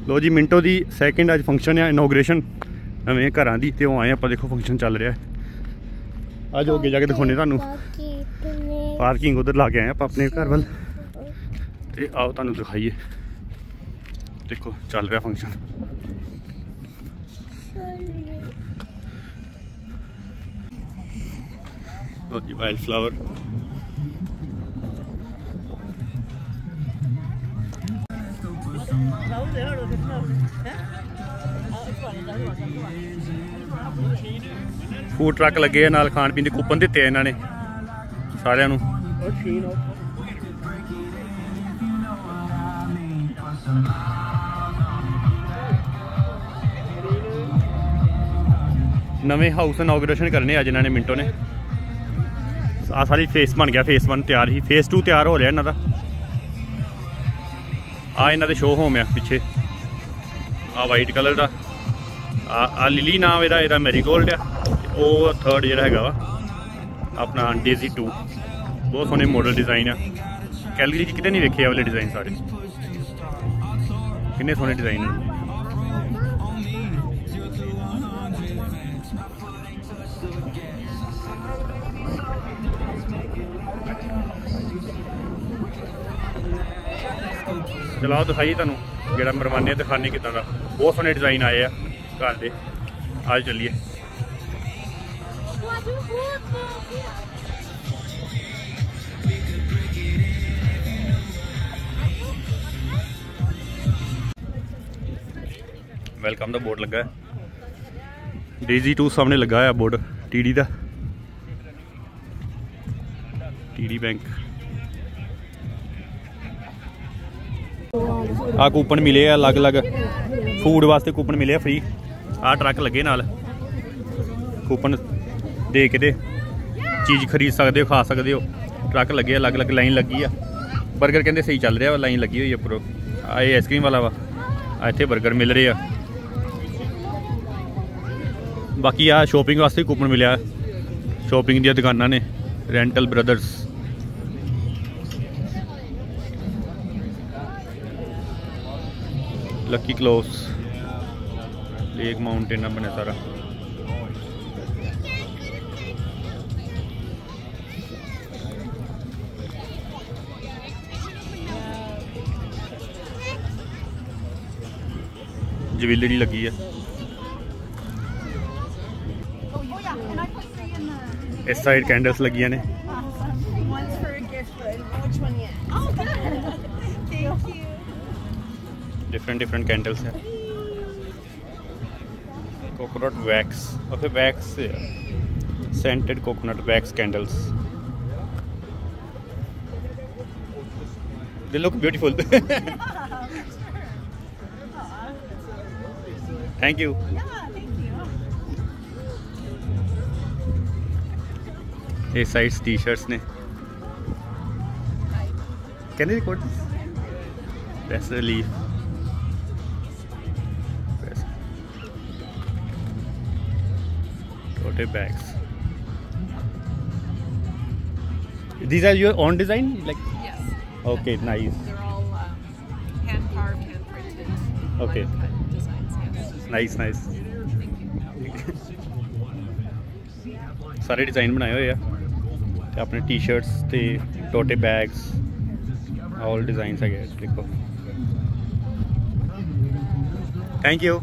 लो जी मिंटो दी सैकेंड अज फंक्शन है इनोग्रेशन नवें घर की, तो आए आप देखो फंक्शन चल रहा है। अज अगे जाके दिखाने तुहानू पार्किंग उधर ला के आए आप अपने घर वाल, तो आओ तुहानू दिखाइए। देखो चल रहा function. Wild flower food truck लगे नाल, खाण पीन के कूपन दिते इन्होंने सारिਆਂ ਨੂੰ। नवे हाउस इनॉग्रेशन करने अज इन्होंने मिंटो ने। आ सारी फेस बन गया, फेस 1 तैयार ही, फेस 2 तैयार हो रहा इन्हों का। आ इन्हों शो होम है पिछे, आ वाइट कलर का, आ लिली नाम एदा मैरीगोल्ड है। वो थर्ड जो है अपना डेजी 2। बहुत सोहने मॉडल डिज़ाइन है, कैलगरी कितने नहीं देखे वाले डिज़ाइन, सारे कितने सोहने डिज़ाइन है। चलाओ दिखाइए तुहानू जेड़ा मरवाने दिखाने कितना का, बहुत सोहने डिज़ाइन आए हैं घर के। आज चलिए वेलकम का बोर्ड लगा है, डेजी 2 सामने लगा है बोर्ड टीडी का, टीडी बैंक। आ कूपन मिले अलग अलग फूड वास्ते, कूपन मिले फ्री। आ ट्रक लगे नाल, कूपन दे के दे चीज़ खरीद सकते हो, खा सकते हो। ट्रक लगे अलग अलग, लाइन लगी है। बर्गर कहते सही चल रहा वा, लाइन लगी हुई है पूरा। ये आइसक्रीम वाला वा, इतने बर्गर मिल रहे हैं। बाकी आ शॉपिंग वास्ते कूपन मिले, शॉपिंग दी दुकाना ने, rental brothers. Lucky cloth, lake mountain बने सारा। ज्वेलरी लगी है, इस साइड कैंडल्स लगी ने। डिफरेंट कैंडल्स है। Coconut wax, okay wax scented coconut wax candles, they look beautiful. Thank you. ये साइड्स टी शर्ट्स ने, can you record this? Press relief, tote bags. These are your own design, like? Yes. Okay, nice. They're all hand carved, hand printed. Okay. Designs. Yes. Nice. Thank you. सारे design बनाए हुए हैं अपने T shirts ते टोटे bags, all designs है। देखो, thank you.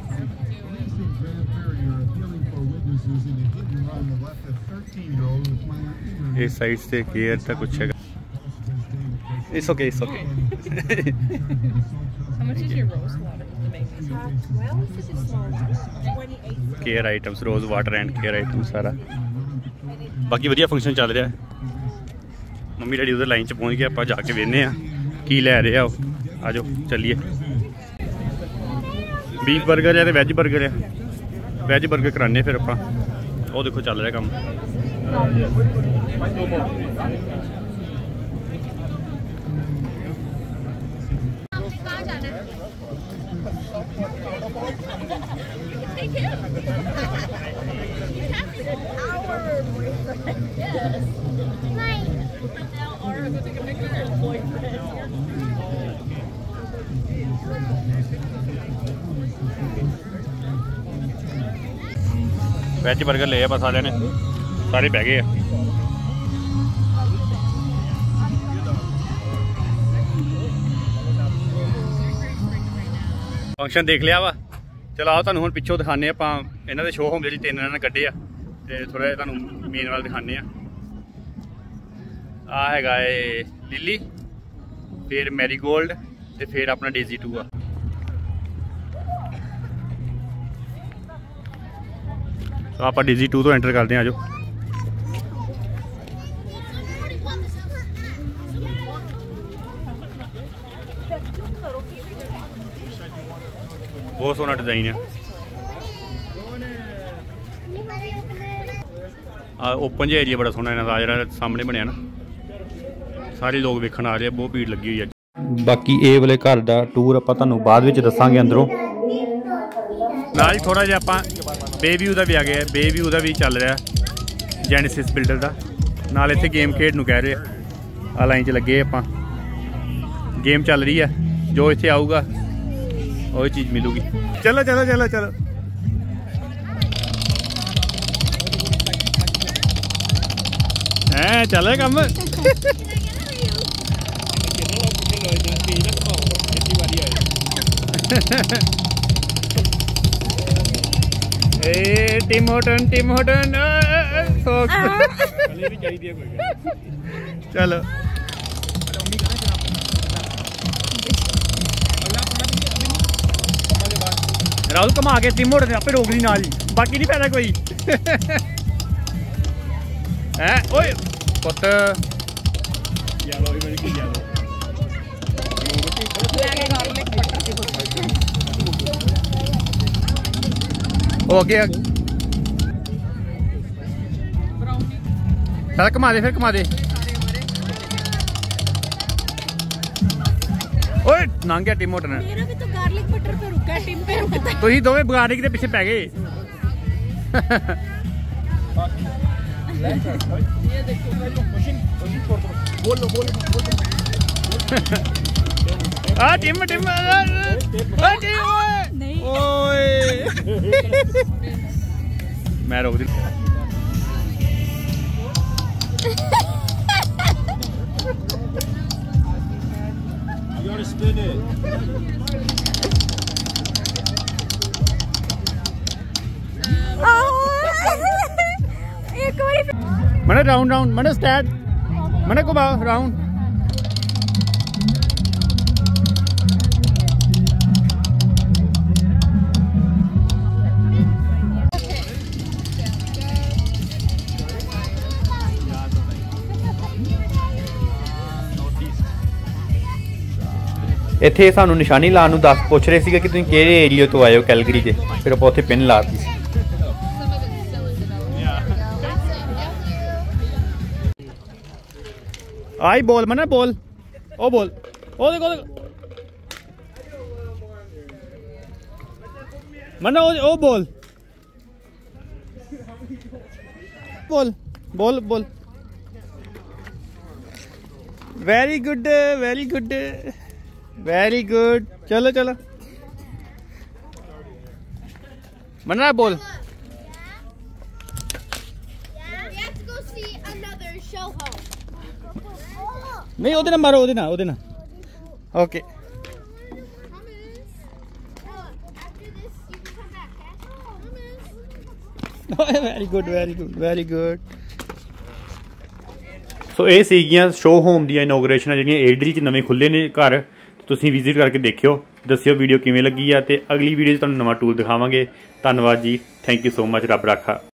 इस side से केयर था कुछ है। It's okay, it's okay. How much is your rose water to make these? 12 is a small one. 28. Care items, rose water and care items सारा। बाकी वधिया फंक्शन चल रहा है। मम्मी डैडी उधर लाइन च पहुँच गए, आप जाके वेखने की लै रहे हो। आ जाओ चलिए। बीफ बर्गर है तो वैज बर्गर है, वैज बर्गर कराने फिर आप। वो देखो चल रहा काम। वेज बर्गर ले बस सारे ने सारे बह गए। फंक्शन देख लिया वा, चलो आओ तुहानूं हुण पिछों दिखाने आपां इन्हां दे शो होम जी 3 इन्हां ने कड्ढे आ ते थोड़ा जिहा तुहानूं मेन वाल दिखाने आ हैगा ए लिली, फिर मैरीगोल्ड ते फिर अपना डेजी 2 आ। तो आप डेजी 2 तो एंटर करते हैं, आ जाओ। बहुत सोहना डिजाइन है। ओपन जो एरिया बड़ा सोहना इन्हां दा जिहड़ा सामने बनया ना, सारे लोग वेखण आ रहे, बहुत भीड़ लगी हुई है। बाकी ये वाले घर का टूर आप तुहानूं बाद विच दसांगे अंदरों। नाल ही थोड़ा जिहा आपां बे व्यू का भी आ गया, बे व्यू का भी चल रहा जेनेसिस बिल्डर का। नाल इत्थे गेम खेड नूं कह रहे आ लाइन च लगे आपां, गेम चल रही है, जो इत्थे आऊगा वही चीज़ मिलूगी। चलो चलो चलो चलो है चले कम। टिम होटन चलो राहुल घुमा के टिम होटन आपे रोक दी नाल, बाकी नहीं पैदा कोई है। ओए पुत हो गया, चल घुमा दे, फिर घुमा दे। ओए लंघ गया टिम होटन। मेरा भी तो गार्लिक बटर पे रुका है, टिम पे रुका है। तो ही दोवें गार्लिक के पीछे पै गए। ये देखो आ टिम टिम नहीं ओए मैं रोक दी। एक बारी मैंने राउंड राउंड मैंने स्टार्ट मैंने को राउंड। ਇੱਥੇ ਸਾਨੂੰ ਨਿਸ਼ਾਨੀ ਲਾਉਣ ਨੂੰ ਦੱਸ ਪੁੱਛ ਰਹੇ ਸੀਗੇ ਕਿ ਤੁਸੀਂ ਕਿਹੜੇ ਏਰੀਆ ਤੋਂ ਆਏ ਹੋ ਕੈਲਗਰੀ ਦੇ, ਫਿਰ ਆਪਾਂ ਉੱਥੇ ਪਿੰਨ ਲਾਤੀ ਸੀ। आई बोल मना बोल, ओ बोल, ओ देखो मना ओ बोल बोल बोल बोल। Very good very good very good. चलो चलो मना बोल। नहीं ओदे ना मारो, ओदे ना okay. Very good very good very good. So ये सीगियां शो होम दी इनोग्रेशन जिहड़ियां एडरी च नवे खुले ने घर, तुसीं विजिट करके देखियो, दस्सियो वीडियो किवें लगी है, ते अगली वीडियो च तुहानूं नवां टूल दिखावांगे। धन्नवाद जी, थैंक यू सो मच, रब राखा।